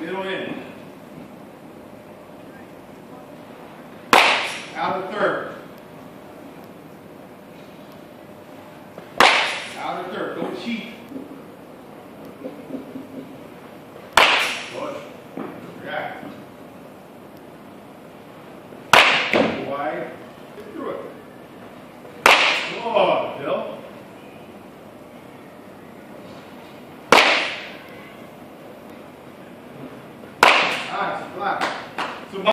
Middle in. Out of third. Out of third. Don't cheat. Push. React. Wide. Get through it. Oh, Bill. Nice. Flat.